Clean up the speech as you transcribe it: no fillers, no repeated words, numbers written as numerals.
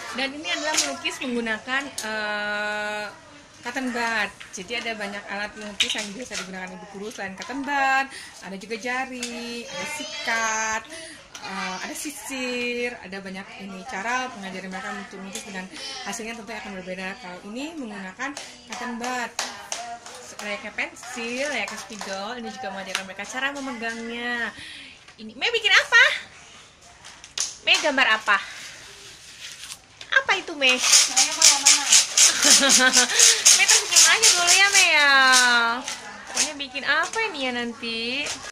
Dan ini adalah melukis menggunakan cotton bud. Jadi ada banyak alat melukis yang biasa digunakan ibu guru selain cotton bud. Ada juga jari, ada sikat, ada sisir, ada banyak ini cara mengajarin mereka untuk melukis dengan hasilnya tentu akan berbeda. Kalau ini menggunakan cotton bud, layaknya pensil, layaknya spidol. Ini juga mengajarkan mereka cara memegangnya. Ini Mei bikin apa? Mei gambar apa? Apa itu Mei? Saya mana-mana. Mei tersenyum aja dulu ya Mei ya. Pokoknya bikin apa ini ya nanti?